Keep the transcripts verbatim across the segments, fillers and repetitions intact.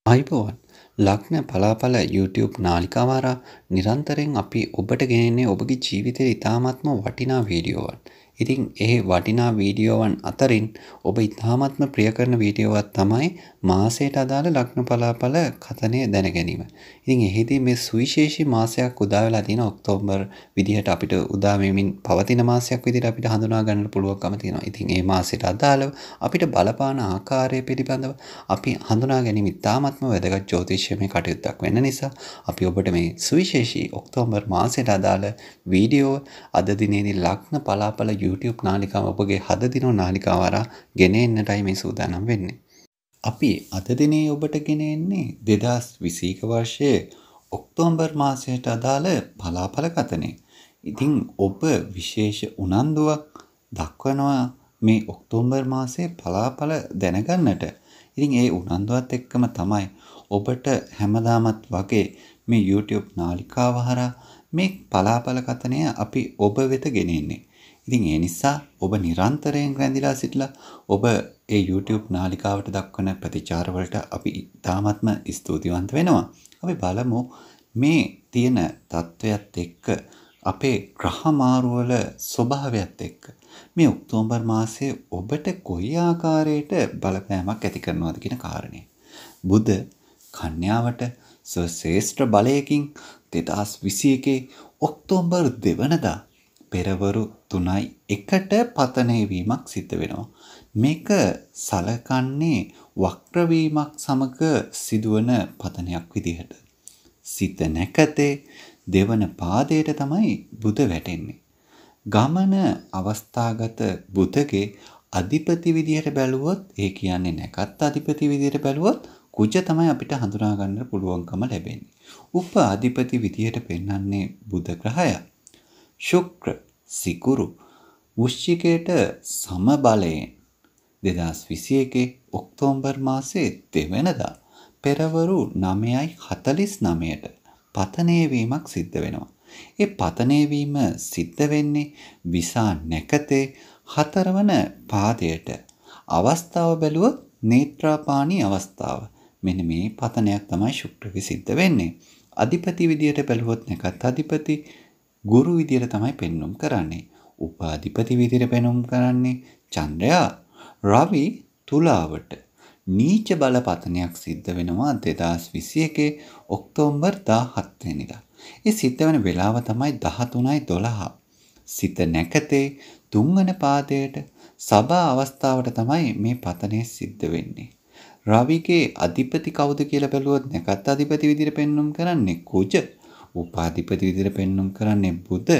අයිබෝවන් ලග්න පලාපල YouTube නාලිකාවාරා නිරන්තරයෙන් අපි ඔබට ගෙනෙන්නේ ඔබගේ ජීවිතයේ ඉතාමත්ම වටිනා වීඩියෝවන්. ඉතින් ඒ වටිනා වීඩියෝවන් අතරින් ඔබ ඉතාමත්ම ප්‍රිය කරන වීඩියෝවක් තමයි මාසයට අදාළ ලග්න පලාපල කථනය දැන ගැනීම. ඉතින් එහිදී මේ සුවිශේෂී මාසයක් උදා වෙලා තියෙන ඔක්තෝබර් විදිහට අපිට උදා වෙමින් පවතින මාසයක් විදිහට අපිට හඳුනා ගන්නට පුළුවන්කම තියෙනවා. ඉතින් මේ මාසයට අදාළව අපිට බලපාන ආකාරය පිළිබඳව අපි හඳුනා ගැනීම ඉතාමත්ම වැදගත් ජ්‍යොතිෂ්‍යමය කටයුත්තක් වෙන නිසා අපි ඔබට මේ සුවිශේෂී ඔක්තෝබර් මාසයට අදාළ වීඩියෝ අද දිනේදී ලග්න පලාපල YouTube නාලිකාව ඔබගේ හද දිනෝ නාලිකාව හරහා ගෙන එන්නටයි මේ සූදානම් වෙන්නේ. අපි අද දිනේ ඔබට ගෙන එන්නේ දෙදාස් විසි එක වර්ෂයේ ඔක්තෝබර් මාසයට අදාළ පලාපල කථනය. ඉතින් ඔබ විශේෂ උනන්දුවක් දක්වනවා මේ ඔක්තෝබර් මාසයේ පලාපල දැනගන්නට. ඉතින් ඒ උනන්දුවත් එක්කම තමයි ඔබට හැමදාමත් වගේ මේ YouTube නාලිකාව හරහා මේ පලාපල කථනය අපි ඔබ වෙත ගෙන එන්නේ. ඉතින් ඒ නිසා ඔබ නිරන්තරයෙන් රැඳිලා සිටලා ඔබ ඒ YouTube නාලිකාවට දක්වන ප්‍රතිචාර වලට අපි ඉතාමත්ම ස්තුතිවන්ත වෙනවා. අපි බලමු මේ තියෙන තත්වයක් එක්ක අපේ ග්‍රහ මාරුවල ස්වභාවයත් එක්ක මේ ඔක්තෝබර් මාසයේ ඔබට කොයි ආකාරයට බලපෑමක් ඇති කරනවද කියන කාරණය. බුධ කන්‍යාවට ශ්‍රේෂ්ඨ බලයකින් දෙදාස් විසි එකේ ඔක්තෝබර් දෙවනදා පෙරවරු තුනයි එකට පතනය වීමක් සිද්ධ වෙනවා. මේක සලකන්නේ වක්‍ර වීමක් සමග සිදුවන පතනයක් විදිහට. සිත නැකතේ දෙවන පාදයට තමයි බුධ වැටෙන්නේ. ගමන අවස්ථාගත බුධගේ අධිපති විදිහට බැලුවොත් ඒ කියන්නේ නැකත් අධිපති විදිහට බැලුවොත් කුජ තමයි අපිට හඳුනා ගන්න පුළුවන්කම ලැබෙන්නේ. උප අධිපති විදිහට පෙන්වන්නේ බුධ ග්‍රහය. ශුක්‍ර සිකුරු වෘශ්චිකයට සමබලයෙන් දෙදාස් විසි එකේ ඔක්තෝබර් මාසයේ දෙවනදා පෙරවරු නවයයි හතළිස් නවයට පතනය වීමක් සිද්ධ වෙනවා. ඒ පතනය වීම සිද්ධ වෙන්නේ විසා නැකතේ හතරවන පාදයට. අවස්ථාව බැලුවොත් නේත්‍රාපානී අවස්ථාව. මෙන්න මේ පතනයක් තමයි ශුක්‍රගේ සිද්ධ වෙන්නේ. අධිපති විදියට බැලුවොත් නැකත් අධිපති ගුරු විදියට තමයි පෙන්වුම් කරන්නේ. උපාධිපති විදියට පෙන්වුම් කරන්නේ චන්ද්‍රයා. රවි තුලාවට නීච බල පතනයක් සිද්ධ වෙනවා දෙදාස් විසි එකේ ඔක්තෝබර් දාහත් වෙනිදා. ඒ සිද්ධ වෙන වෙලාව තමයි දහතුනයි දොළහ. සිත නැකතේ තුන්වන පාදයට සබා අවස්ථාවට තමයි මේ පතනය සිද්ධ වෙන්නේ. රවිගේ අධිපති කවුද කියලා බැලුවොත් නැකත් අධිපති විදියට පෙන්වුම් කරන්නේ කුජ. උපාධිපති විදිහට පෙන්වුම් කරන්නේ බුධ.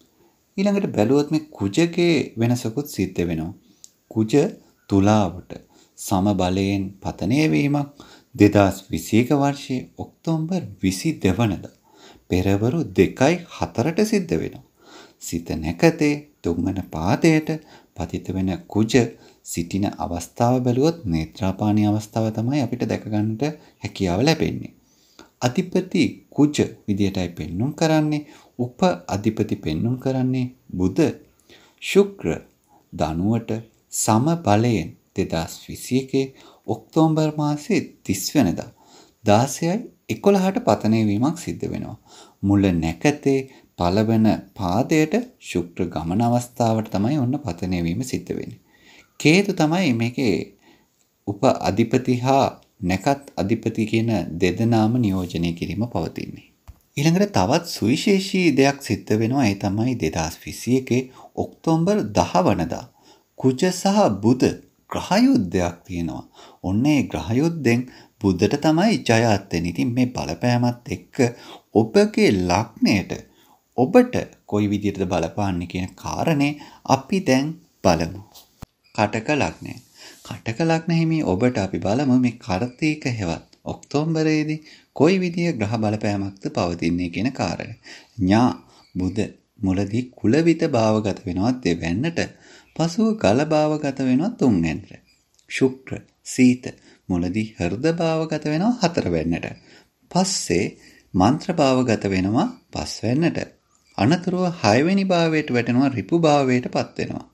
ඊළඟට බැලුවොත් මේ කුජගේ වෙනසකුත් සිද්ධ වෙනවා. කුජ තුලාවට සමබලයෙන් පතනය වීමක් දෙදාස් විසි එක වර්ෂයේ ඔක්තෝබර් විසි දෙවනදා පෙරවරු දෙකයි හතරට සිද්ධ වෙනවා. සිත නැකතේ තුන්වන පාදයට පතිත වෙන කුජ සිටින අවස්ථාව බැලුවොත් නේත්‍රාපානී අවස්ථාව තමයි අපිට දැක ගන්නට හැකියාව ලැබෙන්නේ. අධිපති කුජ විදියටයි පෙන්වුම් කරන්නේ. උප අධිපති පෙන්වුම් කරන්නේ බුධ. ශුක්‍ර ධනුවට සම බලයෙන් දෙදාස් විසි එකේ ඔක්තෝබර් මාසයේ තිස් වෙනිදා දාසයයි එකොළහට පතනය වීමක් සිද්ධ වෙනවා. මුල නැකතේ පළවන පාදයට ශුක්‍ර ගමන අවස්ථාවට තමයි ඔන්න පතනය වීම සිද්ධ වෙන්නේ. කේතු තමයි මේකේ උප අධිපති හා නැකත් අධිපති කියන දෙදෙනාම නියෝජනය කිරීම පවතින්නේ. ඊළඟට තවත් සුවිශේෂී දෙයක් සිද්ධ වෙනවා. ඒ තමයි දෙදාස් විසි එකේ ඔක්තෝබර් දහ වනදා කුජ සහ බුධ ග්‍රහ යුද්ධයක් තියෙනවා. ඔන්න ඒ ග්‍රහ යුද්ධෙන් බුධට තමයි ජයත් වෙන්නේ. ඉතින් මේ බලපෑමත් එක්ක ඔබගේ ලග්නයට ඔබට කොයි විදිහටද බලපාන්නේ කියන කාරණේ අපි දැන් බලමු. කටක ලග්නය. කටක ලග්න හිමි ඔබට අපි බලමු මේ කාර්තික හෙවත් ඔක්තෝබරයේදී කොයි විදිය ග්‍රහ බලපෑමක්ද පවතින්නේ කියන කාරණය. ඥා බුධ මුලදී කුලවිත භාවගත වෙනවා දෙවැන්නට, පසුව ගල භාවගත වෙනවා තුන්වැන්නට. ශුක්‍ර සීත මුලදී හෘද භාවගත වෙනවා හතරවැන්නට. පස්සේ මන්ත්‍ර භාවගත වෙනවා පස්වැන්නට. අනතුරුව හයවෙනි භාවයට වැටෙනවා රිපු භාවයට පත් වෙනවා.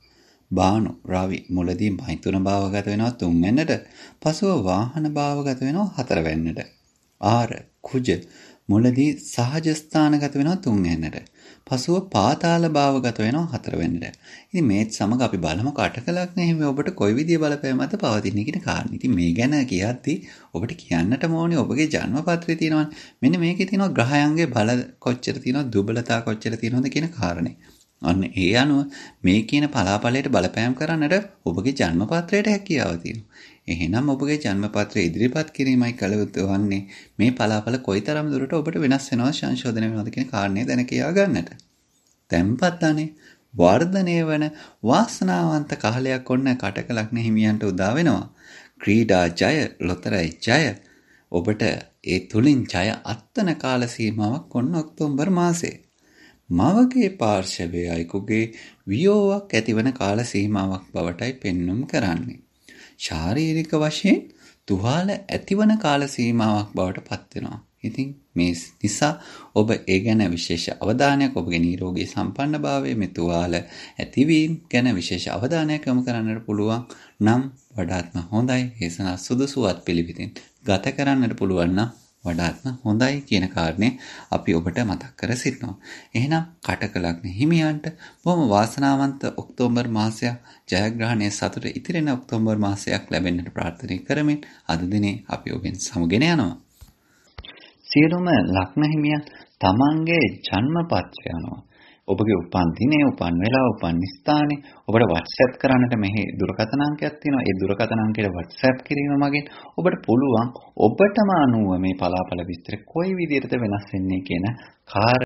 බානු රවි මුලදී මෛතුන භාවගත වෙනවා තුන්වැන්නට. පසුව වාහන භාවගත වෙනවා හතරවැන්නට. ආර කුජ මුලදී සහජ ස්ථානගත වෙනවා තුන්වැන්නට. පසුව පාතාල භාවගත වෙනවා හතරවැන්නට. ඉතින් මේත් සමග අපි බලමු කටක ලග්නේ හිමි ඔබට කොයි විදිය බලපෑමක්ද පවතින්නේ කියන කාරණේ. ඉතින් මේ ගැන කියද්දී ඔබට කියන්නට ඕනේ ඔබගේ ජන්මපත්‍රයේ තියෙනවනේ. මෙන්න මේකේ තියෙනවා ග්‍රහයන්ගේ බල කොච්චර තියෙනවද දුබලතා කොච්චර තියෙනවද කියන කාරණේ. අන්න ඒ අනුව මේ කියන පලාපලයට බලපෑම් කරන්නට ඔබගේ ජන්මපත්‍රයට හැකියාව තියෙනවා. එහෙනම් ඔබගේ ජන්මපත්‍රය ඉදිරිපත් කිරීමයි කළ යුතු වන්නේ මේ පලාපල කොයිතරම් දුරට ඔබට වෙනස් වෙනවද සංශෝධනය වෙනවද කියන කාරණේ දැන කියා ගන්නට. තැම්පත් අනේ වර්ධනය වන වාසනාවන්ත කාලයක් ඔන්න කටක ලග්න හිමියන්ට උදා වෙනවා. ක්‍රීඩා ජය, ලොතරැයි ජය. ඔබට ඒ තුලින් ජය අත්වන කාල සීමාවක් ඔන්න ඔක්තෝබර් මාසයේ. මවගේ පාර්ශවයේ අයෙකුගේ වියෝවක් ඇතිවන කාල සීමාවක් බවටයි පෙන්눔 කරන්නේ. ශාරීරික වශයෙන් තුවාල ඇතිවන කාල සීමාවක් බවට පත් වෙනවා. ඉතින් මේ නිසා ඔබ ඒ ගැන විශේෂ අවධානයක් ඔබගේ නිරෝගී සම්පන්නභාවයේ මේ තුවාල ඇතිවීම ගැන විශේෂ අවධානයක් යොමු කරන්නට පුළුවන් නම් වඩාත්ම හොඳයි. ඒසන සුදුසුවත් පිළිවිතින් ගත කරන්නට පුළුවන් නම් වඩාත්ම හොඳයි කියන කාරණේ අපි ඔබට මතක් කර සිටිනවා. එහෙනම් කටක ලග්න හිමියන්ට බොහොම වාසනාවන්ත ඔක්තෝබර් මාසයක් ජයග්‍රහණයේ සතුට ඉතිරෙන ඔක්තෝබර් මාසයක් ලැබෙන්නට ප්‍රාර්ථනා කරමින් අද දිනේ අපි ඔබෙන් සමුගෙන යනවා. සියලුම ලග්න හිමියන් තමන්ගේ ජන්මපත්‍රය අනුව ඔබගේ උපන් දිනේ, උපන් වෙලාව, උපන් ස්ථානේ ඔබට WhatsApp කරන්නට මෙහි දුරකථන අංකයක් තියෙනවා. ඒ දුරකථන අංකයට WhatsApp කිරීම මගින් ඔබට පුළුවන් ඔබටම අනුව මේ පලාපල විස්තර කොයි විදිහටද වෙනස් වෙන්නේ කියන කාරණා